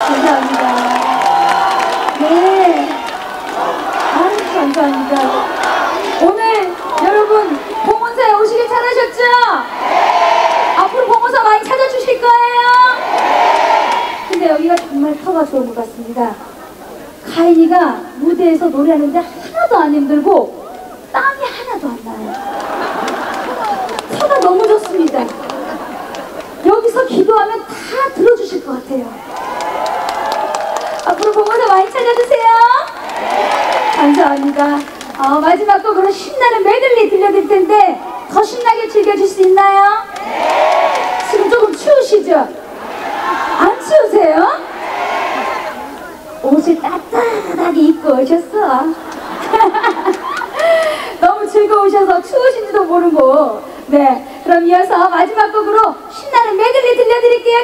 감사합니다. 네. 아유, 감사합니다. 오늘 여러분 봉헌사에 오시길 잘하셨죠? 앞으로 봉헌사 많이 찾아주실 거예요? 근데 여기가 정말 터가 좋은 것 같습니다. 가인이가 무대에서 노래하는데 하나도 안 힘들고 땀이 하나도 안 나요. 터가 너무 좋습니다. 여기서 기도하면 다 들어주실 것 같아요. 앞으로 봉헌사 많이 찾아주세요. 감사합니다. 마지막 곡으로 신나는 메들리 들려드릴 텐데 더 신나게 즐겨줄 수 있나요? 지금 조금 추우시죠? 안 추우세요? 옷을 따뜻하게 입고 오셨어. 너무 즐거우셔서 추우신지도 모르고. 네, 그럼 이어서 마지막 곡으로 신나는 메들리 들려드릴게요.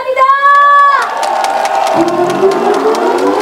감사합니다.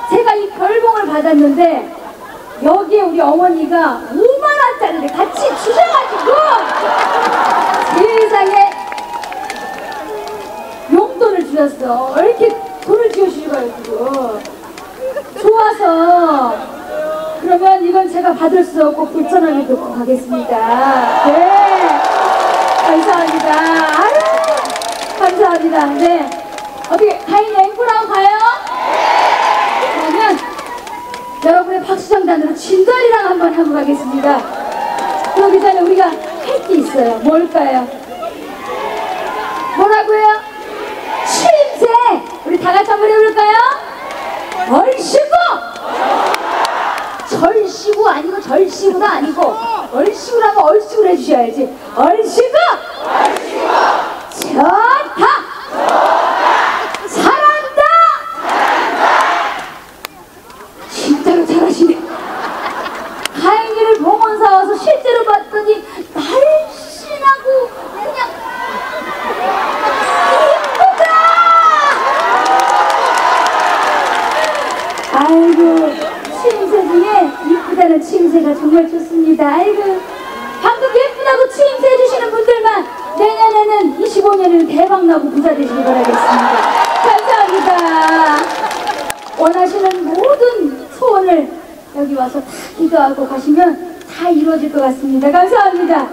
제가 이 별봉을 받았는데 여기에 우리 어머니가 5만원짜리를 같이 주셔가지고 세상에 용돈을 주셨어. 왜 이렇게 돈을 주셔가지고 좋아서. 그러면 이건 제가 받을 수 없고 불편함을 듣고 가겠습니다. 네, 감사합니다. 아유, 감사합니다. 네, 어떻게 가인이 앵콜하고 가요? 그러면 여러분의 박수장단으로 진달이랑 한번 하고 가겠습니다. 그러기 전에 우리가 할 게 있어요. 뭘까요? 뭐라고요? 추임새! 우리 다 같이 한번 해볼까요? 얼씨구! 절씨구 아니고 절씨구도 아니고 얼씨구라면 얼씨구를 해주셔야지. 얼씨구! 얼씨구! 좋다! 잘한다! 진짜로 잘하시네. 가인이를 봉헌사 와서 실제로 봤더니 날씬하고 그냥 이쁘다! 아이고, 추임새 중에 이쁘다는 추임새가 정말 좋습니다. 아이고, 방금 예쁘다고 추임새 해주시는 분들만 내년에는 25년을 대박나고 부자 되시길 바라겠습니다. 감사합니다. 원하시는 모든 소원을 여기 와서 다 기도하고 가시면 다 이루어질 것 같습니다. 감사합니다.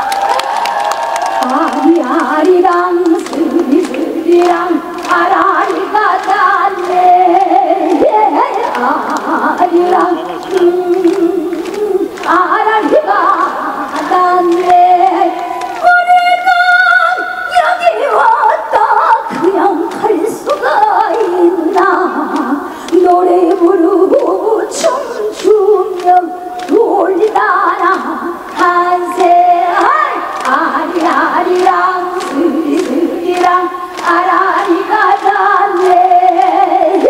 아리아리랑 스리스리랑 아라리가 닿네. 아리랑 아라리가 닿네. 우리가 여기 왔다 그냥 갈 수가 있나. 노래 부르고 춤추며 돌리다나 한세 아리아리랑 스리스리랑 아라리가 닿네.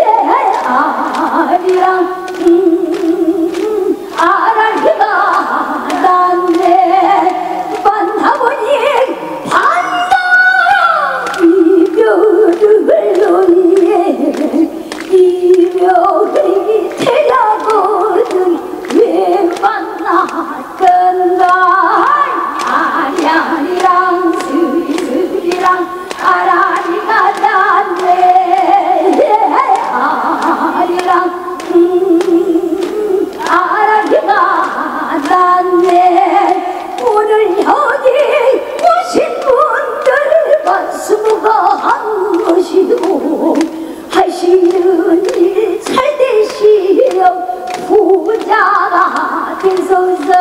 아리랑 아라리가 닿네. 만나보니 반가워 이별을 논예. 이별이 되려거든 왜 만났던가. 아리아리랑 스리스리랑 아라리가 닿네. 아리랑 아라리가 닿네. 오늘 여기 오신 분들만 수고한 것이고 하시는 일 잘 되시려 부자가 되소서.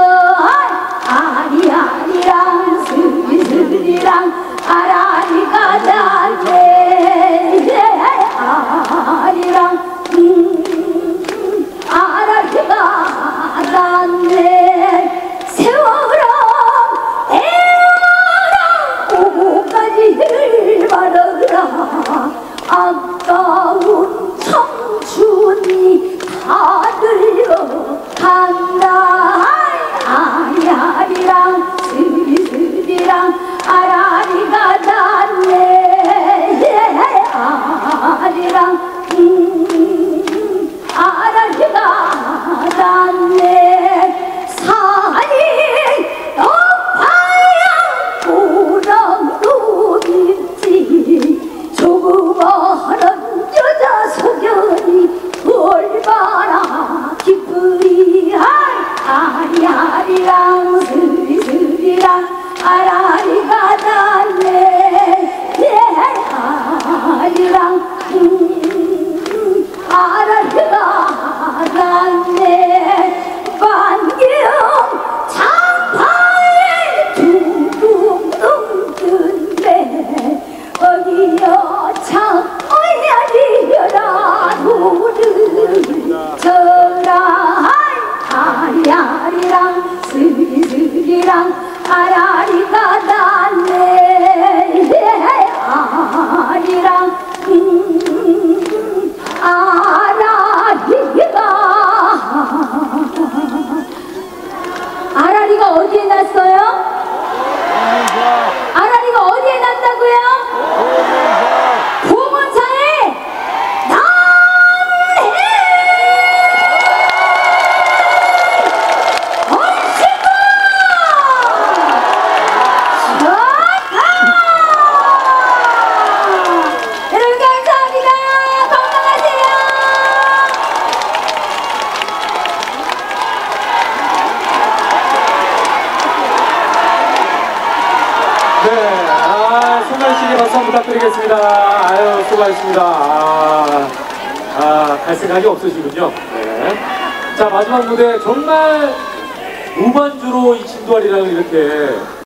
아리아리랑 스리스리랑 아라리가 닿네. 아리랑 아라리가 닿네. 세월아 에어라 오고가지를 말아라. 아까운 청춘이 다 들어간다. 아리아리랑 스리스리랑 아라리가 닿네. 아리랑 아라리가 닿네. 산이 높아야 고랑도 있지. 조그마한 여자 소견이 얼마나 기쁘리. 아리아리랑 스리스리랑 아라리가 닿네. 아리랑 아라리가 닿네. 만경 장파에 둥둥 뜬데 어디여 장어야리여라 노를 져라. 아리아리랑 스리스리랑 아라리가 닿네. 아리랑 아라리가 어디에 났어요? 아라리가 어디에 났다고요? 봉헌사에 났네. 박수 한번 부탁드리겠습니다. 아유, 수고하셨습니다. 갈 생각이 없으시군요. 네. 자, 마지막 무대 정말 무반주로 이 진도아리랑을 이렇게